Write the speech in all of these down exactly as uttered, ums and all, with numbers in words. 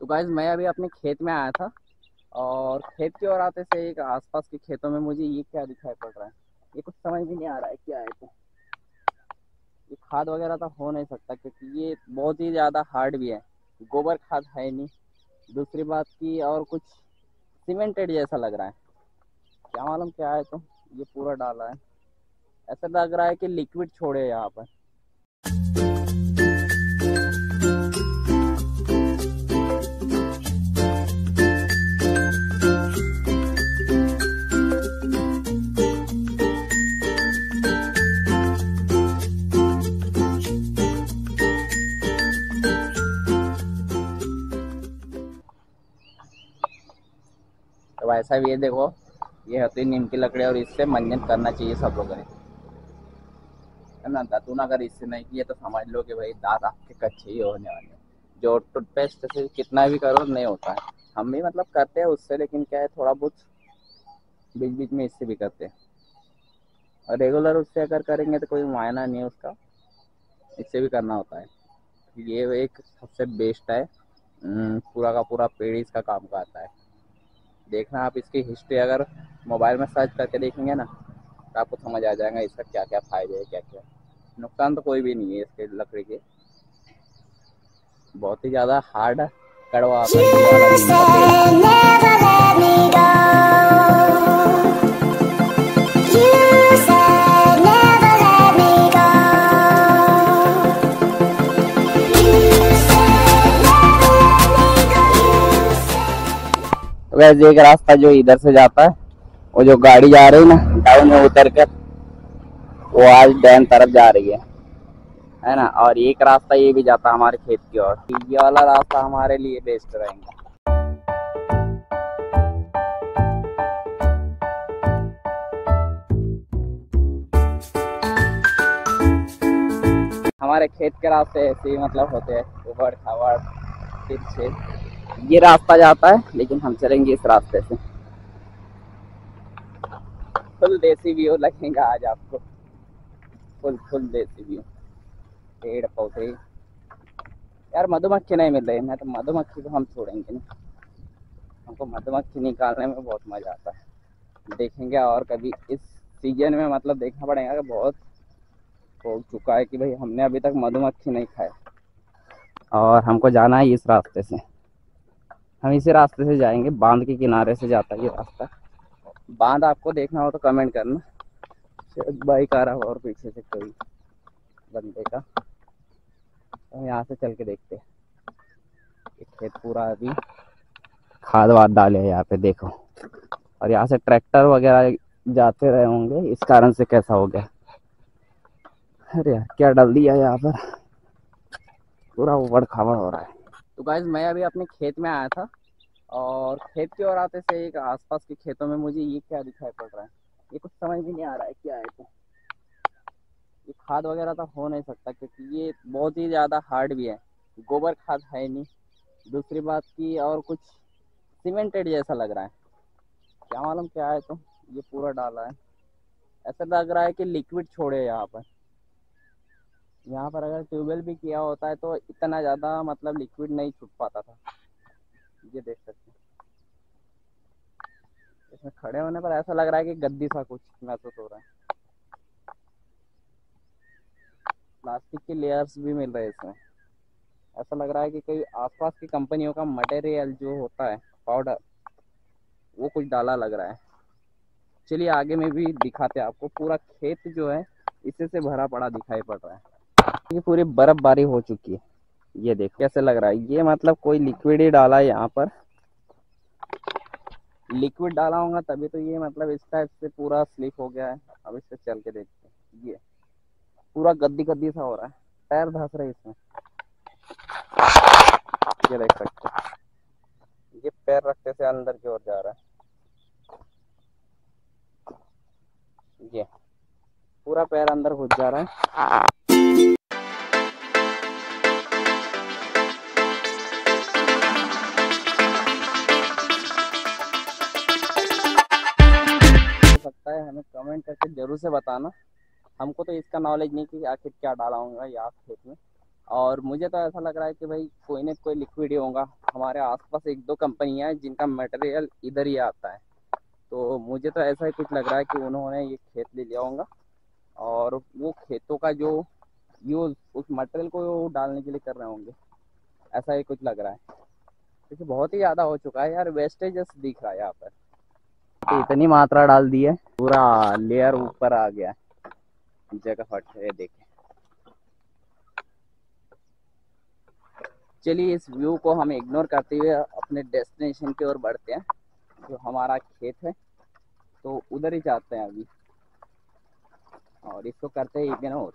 तो गाइज मैं अभी अपने खेत में आया था और खेत की ओर आते से एक आसपास के खेतों में मुझे ये क्या दिखाई पड़ रहा है। ये कुछ समझ भी नहीं आ रहा है क्या है। तो ये खाद वगैरह तो हो नहीं सकता क्योंकि ये बहुत ही ज़्यादा हार्ड भी है। गोबर खाद है नहीं। दूसरी बात की और कुछ सीमेंटेड जैसा लग रहा है। क्या मालूम क्या है। तो ये पूरा डाला है। ऐसा लग रहा है कि लिक्विड छोड़े यहाँ पर। तो वैसा भी ये देखो, ये होती है नीम की लकड़ी और इससे मंजन करना चाहिए सब लोगों ने, है ना। दातून अगर इससे नहीं किए तो समझ लो कि भाई दांत आपके कच्चे ही होने वाले हैं। जो टूथपेस्ट से कितना भी करो नहीं होता है। हम भी मतलब करते हैं उससे, लेकिन क्या है थोड़ा बहुत बीच बीच में इससे भी करते हैं। और रेगुलर उससे अगर करेंगे तो कोई मायना नहीं है उसका, इससे भी करना होता है। ये एक सबसे बेस्ट है। अम, पूरा का पूरा पेड़ इसका काम का आता है। देखना आप इसकी हिस्ट्री अगर मोबाइल में सर्च करके देखेंगे ना तो आपको समझ आ जाएगा इसका क्या क्या फायदे है, क्या क्या नुकसान। तो कोई भी नहीं है इसके लकड़ी के। बहुत ही ज़्यादा हार्ड कड़वा आता है ये वाला नीम का पेड़। वैसे एक रास्ता जो इधर से जाता है, वो जो गाड़ी जा रही है ना डाउन में उतर कर, वो आज डैम तरफ जा रही है है ना। और एक रास्ता ये भी जाता है हमारे खेत की ओर। ये वाला रास्ता हमारे लिए बेस्ट रहेगा। हमारे खेत के रास्ते ऐसे ही मतलब होते हैं, उबड़ खाबड़ तिरछे। ये रास्ता जाता है लेकिन हम चलेंगे इस रास्ते से। फुल देसी व्यू लगेगा आज आपको। फुल फुल देसी व्यू, पेड़ पौधे। यार मधुमक्खी नहीं मिल रही है, तो मधुमक्खी को हम छोड़ेंगे नहीं। हमको मधुमक्खी निकालने में बहुत मजा आता है। देखेंगे और कभी इस सीजन में मतलब देखना पड़ेगा कि बहुत हो चुका है कि भाई हमने अभी तक मधुमक्खी नहीं खाए। और हमको जाना है इस रास्ते से। हम इसी रास्ते से जाएंगे, बांध के किनारे से जाता है ये रास्ता। बांध आपको देखना हो तो कमेंट करना। शायद बाइक आ रहा हो और पीछे से कोई बंदे का। तो यहाँ से चल के देखते हैं। खेत पूरा अभी खाद वाद डाले हैं यहाँ पे देखो। और यहाँ से ट्रैक्टर वगैरह जाते रहे होंगे, इस कारण से कैसा हो गया। अरे यार क्या डाल दिया यहाँ पर, पूरा उबड़ खाबड़ हो रहा है। तो गाइज मैं अभी अपने खेत में आया था और खेत की ओर आते से एक आसपास के खेतों में मुझे ये क्या दिखाई पड़ रहा है। ये कुछ समझ भी नहीं आ रहा है क्या है। तो ये खाद वगैरह तो हो नहीं सकता क्योंकि ये बहुत ही ज़्यादा हार्ड भी है। गोबर खाद है नहीं। दूसरी बात की और कुछ सीमेंटेड जैसा लग रहा है। क्या मालूम क्या है। तो ये पूरा डाला है। ऐसा लग रहा है कि लिक्विड छोड़े यहाँ पर। यहाँ पर अगर ट्यूबवेल भी किया होता है तो इतना ज़्यादा मतलब लिक्विड नहीं छूट पाता था। ये देख सकते हैं। इसमें खड़े होने पर ऐसा लग रहा है कि गद्दी सा कुछ महसूस हो रहा है। प्लास्टिक की लेयर्स भी मिल रहे हैं इसमें। ऐसा लग रहा है कि कोई आसपास की कंपनियों का मटेरियल जो होता है पाउडर, वो कुछ डाला लग रहा है। चलिए आगे में भी दिखाते हैं आपको। पूरा खेत जो है इसी से भरा पड़ा दिखाई पड़ रहा है। ये पूरी बर्फबारी हो चुकी है। ये देखो कैसे लग रहा है। ये मतलब कोई लिक्विड ही डाला है यहाँ पर। लिक्विड डाला होगा तभी तो ये मतलब इस टाइप से पूरा स्लिप हो गया है। अब इससे चल के देखते हैं। ये पूरा गद्दी गद्दी सा हो रहा है। पैर धंस रहे इसमें। ये देख सकते हैं। ये पैर रखते से अंदर की ओर जा रहा है। ये पूरा पैर अंदर घुस जा रहा है। सकता है हमें कमेंट करके जरूर से बताना। हमको तो इसका नॉलेज नहीं कि आखिर क्या डाला होगा यहाँ खेत में। और मुझे तो ऐसा लग रहा है कि भाई कोई ना कोई लिक्विड ही होगा। हमारे आसपास एक दो कंपनियां हैं जिनका मटेरियल इधर ही आता है, तो मुझे तो ऐसा ही कुछ लग रहा है कि उन्होंने ये खेत ले लिया होगा और वो खेतों का जो यूज़ उस मटेरियल को डालने के लिए कर रहे होंगे, ऐसा ही कुछ लग रहा है। क्योंकि बहुत ही ज़्यादा हो चुका है यार, वेस्टेजेस दिख रहा है यहाँ पर। तो इतनी मात्रा डाल दी है, पूरा लेयर ऊपर आ गया है जगह फट है, देखें। चलिए इस व्यू को हम इग्नोर करते हुए अपने डेस्टिनेशन की ओर बढ़ते हैं, जो हमारा खेत है, तो उधर ही जाते हैं अभी और इसको करते हैं इग्नोर।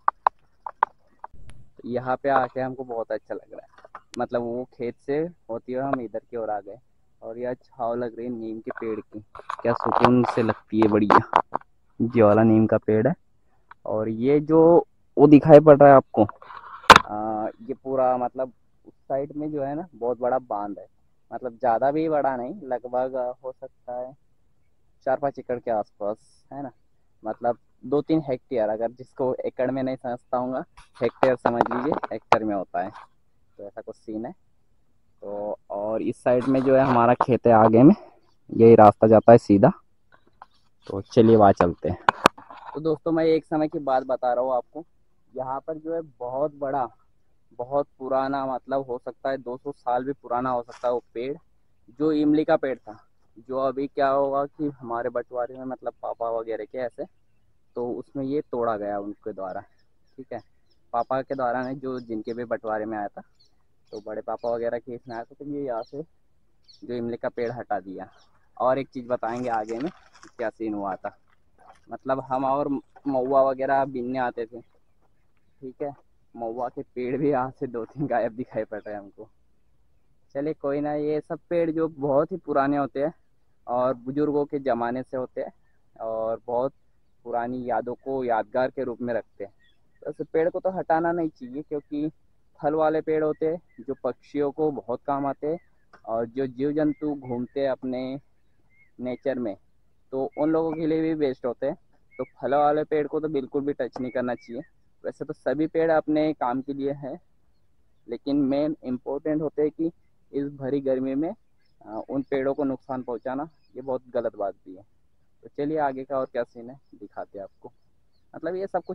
यहाँ पे आके हमको बहुत अच्छा लग रहा है, मतलब वो खेत से होती हुए हम इधर की ओर आ गए और यह छाव लग रही है नीम के पेड़ की, क्या सुकून से लगती है, बढ़िया। ये वाला नीम का पेड़ है और ये जो वो दिखाई पड़ रहा है आपको, आ, ये पूरा मतलब उस साइड में जो है ना बहुत बड़ा बांध है, मतलब ज़्यादा भी बड़ा नहीं, लगभग हो सकता है चार पाँच एकड़ के आसपास, है ना। मतलब दो तीन हेक्टेयर, अगर जिसको एकड़ में नहीं समझता हूँ, हेक्टेयर समझ लीजिए, हेक्टेयर में होता है। तो ऐसा कुछ सीन है। तो और इस साइड में जो है हमारा खेत है, आगे में यही रास्ता जाता है सीधा, तो चलिए वहाँ चलते हैं। तो दोस्तों मैं एक समय की बात बता रहा हूँ आपको, यहाँ पर जो है बहुत बड़ा, बहुत पुराना, मतलब हो सकता है दो सौ साल भी पुराना हो सकता है वो पेड़, जो इमली का पेड़ था, जो अभी क्या होगा कि हमारे बंटवारे में, मतलब पापा वगैरह के ऐसे, तो उसमें ये तोड़ा गया उनके द्वारा, ठीक है। पापा के द्वारा नहीं, जो जिनके भी बंटवारे में आया था, तो बड़े पापा वगैरह के इसमें आया था, तो ये यहाँ से जो इमली का पेड़ हटा दिया। और एक चीज़ बताएंगे आगे में क्या सीन हुआ था, मतलब हम और महुआ वगैरह बीनने आते थे, ठीक है। महुआ के पेड़ भी यहाँ से दो तीन गायब दिखाई पड़ रहे हैं हमको। चलिए कोई ना, ये सब पेड़ जो बहुत ही पुराने होते हैं और बुजुर्गों के ज़माने से होते हैं और बहुत पुरानी यादों को यादगार के रूप में रखते हैं, तो इस पेड़ को तो हटाना नहीं चाहिए, क्योंकि फल वाले पेड़ होते हैं जो पक्षियों को बहुत काम आते हैं और जो जीव जंतु घूमते हैं अपने नेचर में, तो उन लोगों के लिए भी बेस्ट होते हैं। तो फल वाले पेड़ को तो बिल्कुल भी टच नहीं करना चाहिए। वैसे तो सभी पेड़ अपने काम के लिए हैं, लेकिन मेन इम्पोर्टेंट होते हैं कि इस भरी गर्मी में आ, उन पेड़ों को नुकसान पहुंचाना ये बहुत गलत बात भी है। तो चलिए आगे का और क्या सीन है दिखाते हैं आपको, मतलब ये सब कुछ।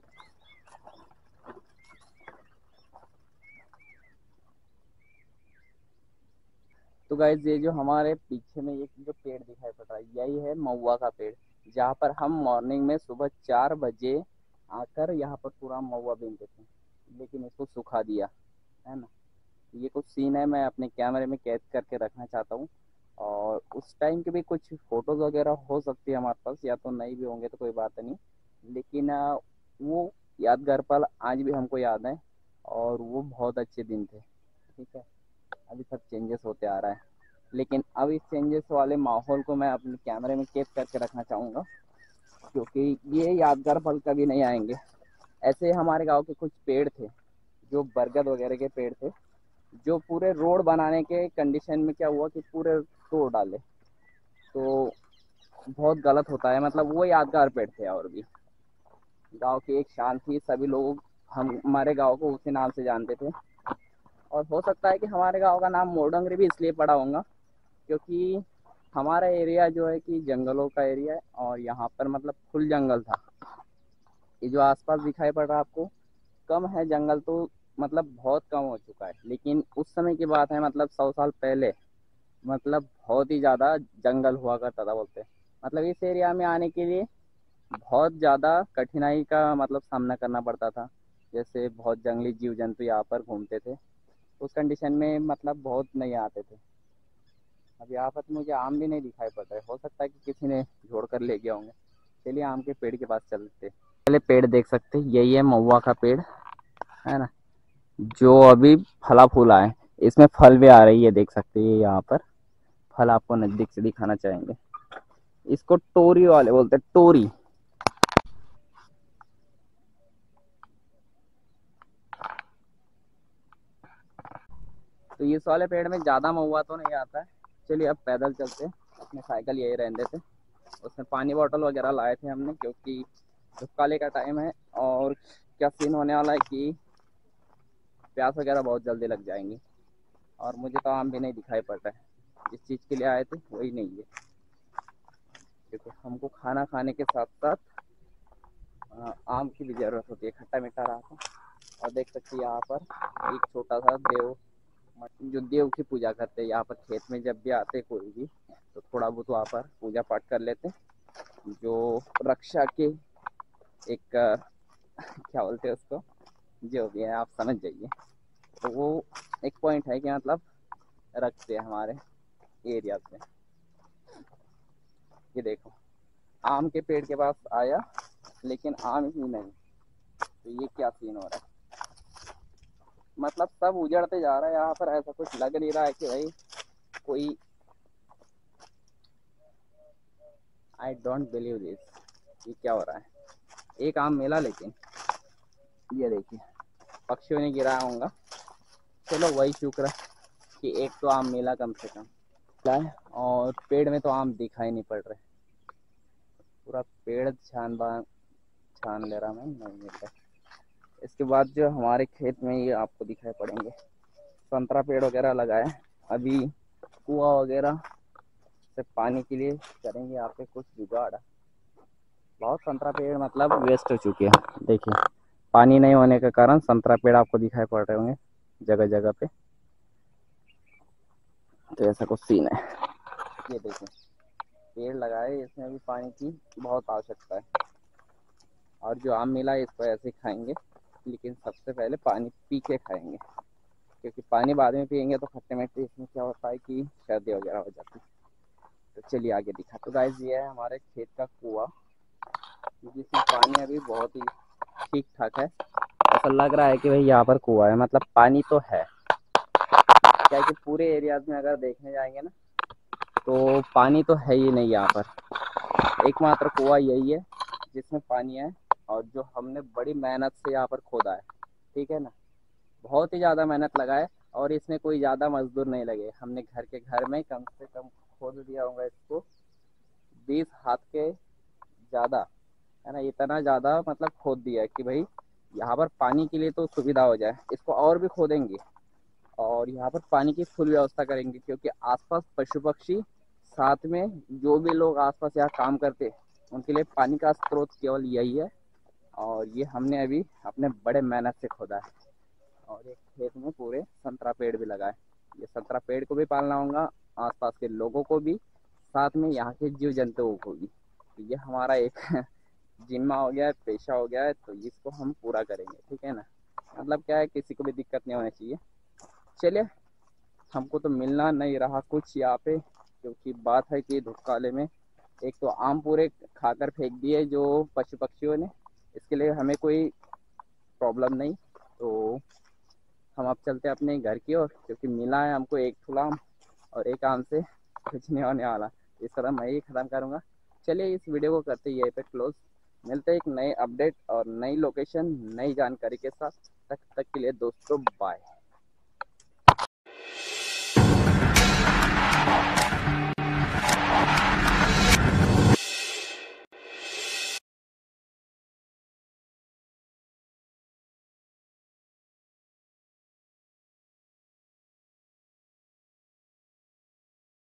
तो गाइज ये जो हमारे पीछे में एक जो पेड़ दिखाई पड़ रहा है, यही है महुआ का पेड़, जहाँ पर हम मॉर्निंग में सुबह चार बजे आकर यहाँ पर पूरा महुआ बीनते थे, लेकिन इसको सुखा दिया, है ना। ये कुछ सीन है, मैं अपने कैमरे में कैद करके रखना चाहता हूँ और उस टाइम के भी कुछ फोटोज वगैरह हो सकती है हमारे पास, या तो नहीं भी होंगे तो कोई बात नहीं, लेकिन आ, वो यादगार पल आज भी हमको याद है और वो बहुत अच्छे दिन थे, ठीक है। अभी सब चेंजेस होते आ रहा है, लेकिन अब इस चेंजेस वाले माहौल को मैं अपने कैमरे में कैद करके रखना चाहूँगा, क्योंकि ये यादगार पल कभी नहीं आएंगे। ऐसे हमारे गांव के कुछ पेड़ थे, जो बरगद वगैरह के पेड़ थे, जो पूरे रोड बनाने के कंडीशन में क्या हुआ कि पूरे तोड़ डाले, तो बहुत गलत होता है। मतलब वो यादगार पेड़ थे और भी गांव की एक शान थी, सभी लोग हम हमारे गांव को उसी नाम से जानते थे। और हो सकता है कि हमारे गांव का नाम मोरडंगरी भी इसलिए पड़ा होगा क्योंकि हमारा एरिया जो है कि जंगलों का एरिया है और यहाँ पर मतलब फुल जंगल था। ये जो आसपास दिखाई पड़ रहा है आपको, कम है जंगल तो, मतलब बहुत कम हो चुका है, लेकिन उस समय की बात है, मतलब सौ साल पहले, मतलब बहुत ही ज़्यादा जंगल हुआ करता था बोलते हैं। मतलब इस एरिया में आने के लिए बहुत ज़्यादा कठिनाई का मतलब सामना करना पड़ता था, जैसे बहुत जंगली जीव जंतु यहाँ पर घूमते थे, उस कंडीशन में मतलब बहुत नहीं आते थे। अब यहाँ पर तो मुझे आम भी नहीं दिखाई पड़ रहा है, हो सकता है कि किसी ने जोड़ कर ले गया होंगे। चलिए आम के पेड़ के पास चलते। पहले पेड़ देख सकते हैं, यही है महुआ का पेड़, है ना, जो अभी फला फूला है, इसमें फल भी आ रही है, देख सकते हैं यहाँ पर फल आपको नजदीक से दिखाना चाहेंगे। इसको टोरी वाले बोलते हैं, टोरी। तो इस वाले पेड़ में ज़्यादा महुआ तो नहीं आता है। चलिए अब पैदल चलते हैं, अपने साइकिल यही रहने देते, उसमें पानी बॉटल वगैरह लाए थे हमने, क्योंकि धुपकाले का टाइम है और क्या सीन होने वाला है कि प्यास वगैरह बहुत जल्दी लग जाएंगी। और मुझे तो आम भी नहीं दिखाई पड़ रहा है, जिस चीज़ के लिए आए थे वही नहीं है। देखो हमको खाना खाने के साथ साथ आम की भी ज़रूरत होती है, खट्टा मीठा रहा था। और देख सकते हैं यहाँ पर एक छोटा सा देव, जो देव की पूजा करते हैं यहाँ पर खेत में जब भी आते कोई भी, तो थोड़ा बहुत वहाँ पर पूजा पाठ कर लेते, जो रक्षा के एक क्या बोलते हैं उसको, जो भी है आप समझ जाइए। तो वो एक पॉइंट है कि मतलब रखते हैं हमारे एरिया में। ये देखो आम के पेड़ के पास आया लेकिन आम ही नहीं, तो ये क्या सीन हो रहा है। मतलब सब उजड़ते जा रहा है यहाँ पर, ऐसा कुछ लग नहीं रहा है कि भाई कोई, आई डोंट बिलीव दिस, ये क्या हो रहा है। एक आम मिला लेकिन ये देखिए पक्षियों ने गिराया होगा, चलो वही शुक्र कि एक तो आम मिला कम से कम। और पेड़ में तो आम दिखाई नहीं पड़ रहे, पूरा पेड़ छान बा छान ले रहा मैं, नहीं मिल रहा। इसके बाद जो हमारे खेत में ये आपको दिखाई पड़ेंगे संतरा पेड़ वगैरह लगाए, अभी कुआं वगैरह से पानी के लिए करेंगे यहाँ पे कुछ जुगाड़। बहुत संतरा पेड़ मतलब वेस्ट हो चुके हैं, देखिए पानी नहीं होने के कारण संतरा पेड़ आपको दिखाई पड़ रहे होंगे जगह जगह पे। तो ऐसा कुछ सीन है। ये देखिए पेड़ लगाए, इसमें भी पानी की बहुत आवश्यकता है। और जो आम मिला है इसको ऐसे खाएंगे, लेकिन सबसे पहले पानी पी के खाएंगे, क्योंकि पानी बाद में पियेंगे तो खट्टे मीठे, इसमें क्या होता है कि सर्दी वगैरह हो जाती है। तो चलिए आगे दिखा। तो गाइस ये है हमारे खेत का कुआं, जिसमें पानी अभी बहुत ही ठीक ठाक है। ऐसा लग रहा है कि भाई यहाँ पर कुआं है, मतलब पानी तो है। क्या कि पूरे एरियाज में अगर देखने जाएंगे ना तो पानी तो है ही नहीं यहाँ पर, एकमात्र कुआं यही है जिसमें पानी है, और जो हमने बड़ी मेहनत से यहाँ पर खोदा है, ठीक है ना। बहुत ही ज़्यादा मेहनत लगा है, और इसमें कोई ज़्यादा मजदूर नहीं लगे, हमने घर के घर में कम से कम खोद दिया होगा इसको बीस हाथ के ज़्यादा, है ना। इतना ज़्यादा मतलब खोद दिया है कि भाई यहाँ पर पानी के लिए तो सुविधा हो जाए। इसको और भी खोदेंगे और यहाँ पर पानी की फुल व्यवस्था करेंगे, क्योंकि आसपास पशु पक्षी, साथ में जो भी लोग आसपास यहाँ काम करते उनके लिए पानी का स्रोत केवल यही है। और ये हमने अभी अपने बड़े मेहनत से खोदा है। और एक खेत में पूरे संतरा पेड़ भी लगा है, ये संतरा पेड़ को भी पालना होगा, आसपास के लोगों को भी, साथ में यहाँ के जीव जंतुओं को भी। तो ये हमारा एक जिम्मा हो गया है, पेशा हो गया है, तो इसको हम पूरा करेंगे, ठीक है ना। मतलब क्या है, किसी को भी दिक्कत नहीं होनी चाहिए। चलिए हमको तो मिलना नहीं रहा कुछ यहाँ पे, क्योंकि बात है कि धूप काले में एक तो आम पूरे खाकर फेंक दिए जो पशु पक्षियों ने, इसके लिए हमें कोई प्रॉब्लम नहीं। तो हम अब चलते हैं अपने घर की ओर, क्योंकि मिला है हमको एक ठुला आम, और एक आम से कुछ नहीं होने वाला, इस तरह मैं ही ख़त्म करूँगा। चलिए इस वीडियो को करते ही यहीं पे क्लोज, मिलते हैं एक नए अपडेट और नई लोकेशन नई जानकारी के साथ। तक तक के लिए दोस्तों बाय।